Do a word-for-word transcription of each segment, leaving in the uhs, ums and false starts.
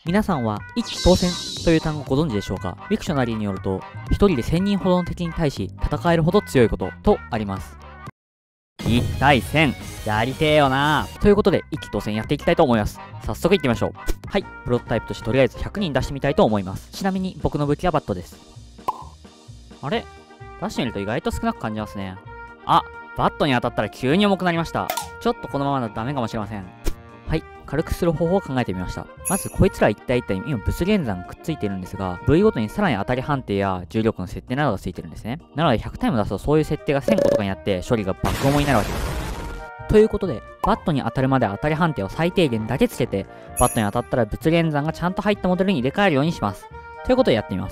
皆さんは一騎当選という単語をご存知でしょうか？ウィクショナリーによると、一人でせんにんほどの敵に対し戦えるほど強いこととあります。いち対せん、やりてえよなー。ということで、一騎当選やっていきたいと思います。早速いってみましょう。はい、プロトタイプとしてとりあえずひゃくにん出してみたいと思います。ちなみに僕の武器はバットです。あれ？出してみると意外と少なく感じますね。あ、バットに当たったら急に重くなりました。ちょっとこのままだとダメかもしれません。はい、軽くする方法を考えてみました。まずこいつら一体一体今物理演算がくっついているんですが、部位ごとにさらに当たり判定や重力の設定などがついてるんですね。なのでひゃくタイム出すとそういう設定がせんことかになって処理が爆重いになるわけです。ということで、バットに当たるまで当たり判定を最低限だけつけて、バットに当たったら物理演算がちゃんと入ったモデルに入れ替えるようにします。ということでやってみます。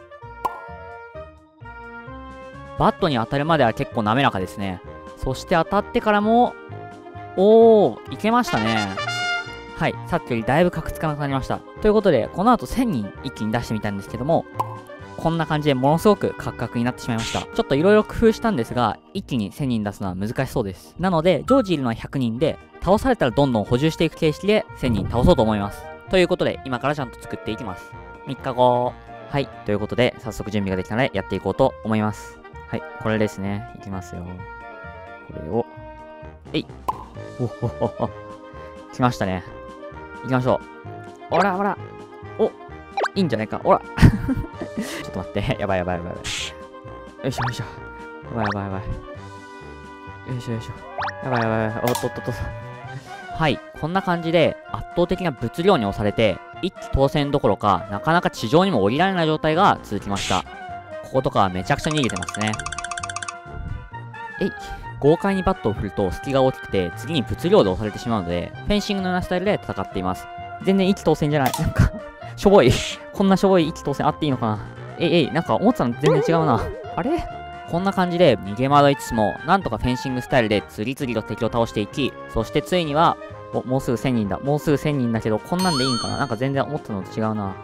バットに当たるまでは結構滑らかですね。そして当たってからも、おー、いけましたね。はい、さっきよりだいぶカクつかなくなりました。ということで、この後せんにん一気に出してみたんですけども、こんな感じでものすごくカクカクになってしまいました。ちょっといろいろ工夫したんですが、一気にせんにん出すのは難しそうです。なので、常時いるのはひゃくにんで、倒されたらどんどん補充していく形式でせんにん倒そうと思います。ということで、今からちゃんと作っていきます。みっかご。はい、ということで、早速準備ができたので、やっていこうと思います。はい、これですね。いきますよ。これを、えい。おほほほ。来ましたね。行きましょう。おらおら。お、いいんじゃないか。おら。ちょっと待って。やばいやばいやばいやばい。よいしょよいしょ。やばいやばいやばい。よいしょよいしょ。やばいやばいやばい。おっとっとっと。はい。こんな感じで圧倒的な物量に押されて、一気当選どころか、なかなか地上にも降りられない状態が続きました。こことかはめちゃくちゃ逃げてますね。えい。豪快にバットを振ると隙が大きくて、次に物量で押されてしまうので、フェンシングのようなスタイルで戦っています。全然一気当選じゃない。なんか、しょぼい。こんなしょぼい一気当選あっていいのかな。えいえい、なんか思ってたの全然違うな。あれこんな感じで逃げ惑いつつも、なんとかフェンシングスタイルで次々と敵を倒していき、そしてついには、お、もうすぐせんにんだ。もうすぐせんにんだけど、こんなんでいいんかな。なんか全然思ってたのと違うな。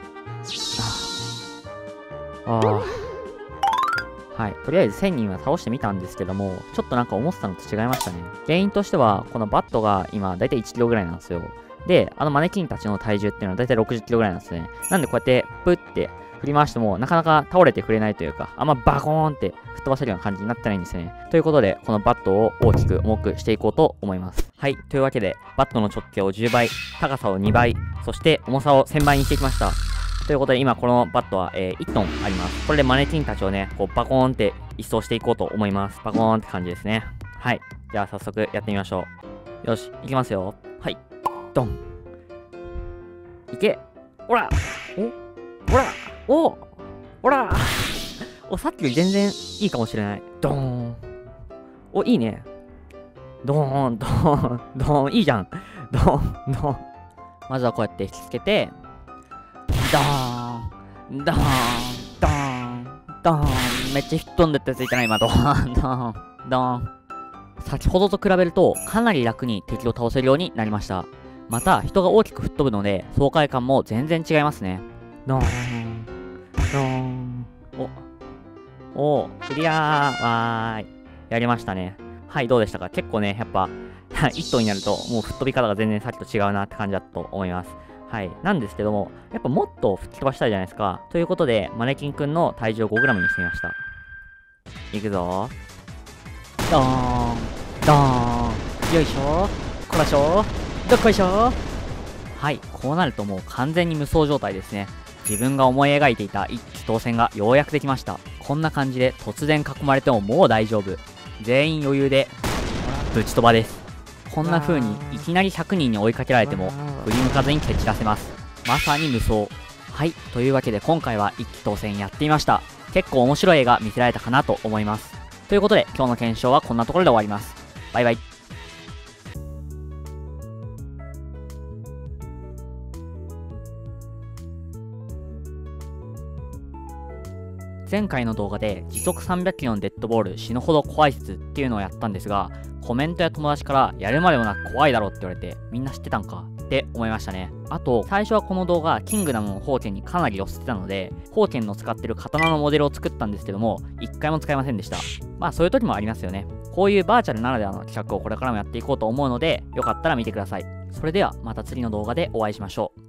ああ。はい。とりあえずせんにんは倒してみたんですけども、ちょっとなんか思ってたのと違いましたね。原因としては、このバットが今だいたいいちキロぐらいなんですよ。で、あのマネキンたちの体重っていうのはだいたいろくじゅっキロぐらいなんですね。なんでこうやってプッて振り回してもなかなか倒れてくれないというか、あんまバコーンって吹っ飛ばせるような感じになってないんですね。ということで、このバットを大きく重くしていこうと思います。はい。というわけで、バットの直径をじゅうばい、高さをにばい、そして重さをせんばいにしていきました。ということで、今このバットは、えー、いちトンあります。これでマネキンたちをね、こうバコーンって一掃していこうと思います。バコーンって感じですね。はい。じゃあ早速やってみましょう。よし、いきますよ。はい。ドン。いけ。ほら。お。ほら。お。ほら。お、さっきより全然いいかもしれない。ドーン。お、いいね。ドーン、ドーン、ドーン。いいじゃん。ドーン、ドーン。まずはこうやって引きつけて、ドーン、ドーン、ドーン、ドーン。めっちゃ吹っ飛んでってついてない今。ドーン、ドーン、ドーン。先ほどと比べるとかなり楽に敵を倒せるようになりました。また人が大きく吹っ飛ぶので爽快感も全然違いますね。ドーン、ドーン。お、お、クリアー。わーい。やりましたね。はい、どうでしたか？結構ね、やっぱ一頭になるともう吹っ飛び方が全然さっきと違うなって感じだと思います。はい。なんですけども、やっぱもっと吹き飛ばしたいじゃないですか。ということで、マネキンくんの体重を ごグラム にしてみました。いくぞー。ドーン、ドーン。よいしょ。こらしょ。どっこいしょ。はい。こうなるともう完全に無双状態ですね。自分が思い描いていた一気当選がようやくできました。こんな感じで突然囲まれてももう大丈夫。全員余裕で、ぶち飛ばです。こんな風にいきなりひゃくにんに追いかけられても振り向かずに蹴散らせます。まさに無双。はい。というわけで今回は一気当選やってみました。結構面白い絵が見せられたかなと思います。ということで今日の検証はこんなところで終わります。バイバイ。前回の動画で時速さんびゃくキロのデッドボール死ぬほど怖い説っていうのをやったんですが、コメントや友達からやるまでもなく怖いだろって言われて、みんな知ってたんかって思いましたね。あと、最初はこの動画、キングダムの宝剣にかなり寄せてたので、宝剣の使ってる刀のモデルを作ったんですけども、一回も使いませんでした。まあそういう時もありますよね。こういうバーチャルならではの企画をこれからもやっていこうと思うので、よかったら見てください。それではまた次の動画でお会いしましょう。